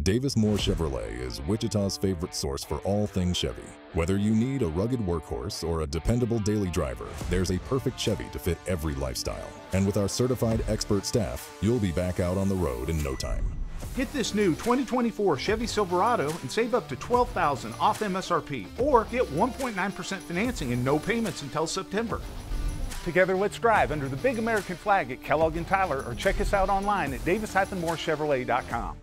Davis Moore Chevrolet is Wichita's favorite source for all things Chevy. Whether you need a rugged workhorse or a dependable daily driver, there's a perfect Chevy to fit every lifestyle. And with our certified expert staff, you'll be back out on the road in no time. Get this new 2024 Chevy Silverado and save up to $12,000 off MSRP, or get 1.9% financing and no payments until September. Together, let's drive under the big American flag at Kellogg and Tyler, or check us out online at davis-moorechevrolet.com.